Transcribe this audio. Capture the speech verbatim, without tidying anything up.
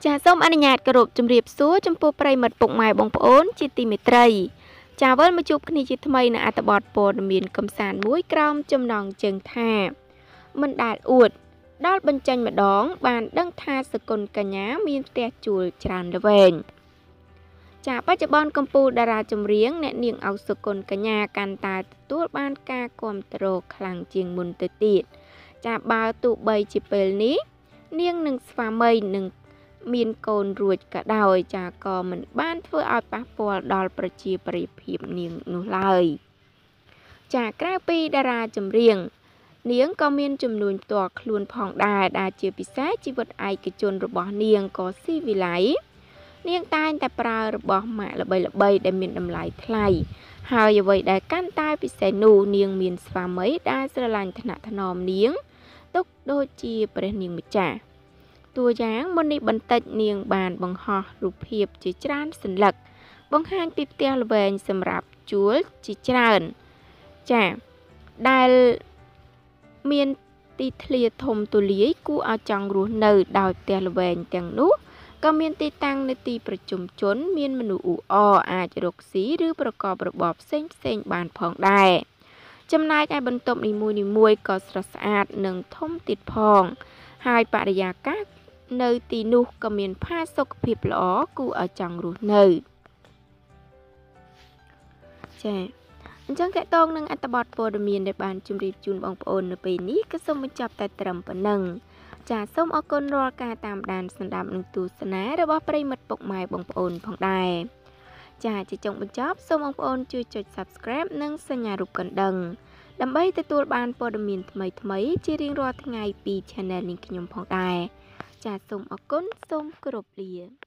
ចាសូមអនុញ្ញាតគោរពជម្រាបសួរចំពោះប្រិយមិត្តពុកម៉ែបងប្អូនជាទីមេត្រីចាវិលមកជួបគ្នាជាថ្មីនៅអត្ថបទព័ត៌មានកំសាន្តមួយក្រោមចំណងជើងថាមិនដែលអួតដល់បញ្ចេញម្ដងបានដឹងថាសកុនកញ្ញាមានផ្ទះជួលច្រើនល្វែងចាបច្ចុប្បន្នកម្ពុជាតារាចម្រៀងអ្នកនាងអុកសកុនកញ្ញាកាន់តែទទួលបានការគាំទ្រខ្លាំងជាងមុនទៅទៀតចាបើទោះបីជាពេលនេះនាងនឹងស្វាមីនឹងមានកូនរួចក៏ដោយចាក៏មិនបានធ្វើឲ្យប៉ះពាល់ដល់ប្រជាប្រិយភាពនាងនោះឡើយចាក្រៅពីតារាចម្រៀងនាងក៏មានចំនួនផ្ទាល់ខ្លួនផងដែរដែលជាពិសេសជីវិតឯកជនរបស់នាងក៏ស៊ីវិល័យនាងតែងតែប្រើរបស់ម៉ាកល្បីៗដែលមានតម្លៃថ្លៃហើយអ្វីដែលកាន់តែពិសេសនោះនាងមានស្វាមីដែលស្រឡាញ់ថ្នាក់ថ្នមនាងទុកដូចជាព្រះនាងម្ចាស់តួយ៉ាងមុននេះបន្តិចនាងបានបង្ហោះរូបភាពជាច្រើនសន្លឹកបង្ហាញពីផ្ទះល្វែងសម្រាប់ជួលជាច្រើនចាដែលមានទីធ្លាធំទូលាយគួរឲ្យចង់រស់នៅដោយផ្ទះល្វែងទាំងនោះក៏មានទីតាំងនៅទីប្រជុំជនមានមនុស្សអ៊ូអរអាចរកស៊ីឬប្រកបរបរផ្សេងផ្សេងបានផងដែរចំណែកឯបន្ទប់នីមួយៗក៏ស្រស់ស្អាតនិងធំទៀតផងហើយបរិយាកាសនៅទីនោះក៏មានផាសុកភាពល្អគួរឲ្យចង់រស់នៅចាអញ្ចឹងតកតងនឹងអត្ថបទព័ត៌មានដែលបានជម្រាបជូនបងប្អូននៅពេលនេះក៏សូមបញ្ចប់តែត្រឹមប៉ុណ្ណឹងចាសូមអរគុណរាល់ការតាមដានស្ដាប់និងទស្សនារបស់ប្រិយមិត្តពុកម៉ែបងប្អូនផងដែរចាជាចុងបញ្ចប់សូមបងប្អូនជួយចុច Subscribe និងសញ្ញារូបកណ្ដឹងដើម្បីទទួលបានព័ត៌មានថ្មីៗជារៀងរាល់ថ្ងៃពី Channel នេះខ្ញុំផងដែរចាសូមអរគុណសូមគោរពលា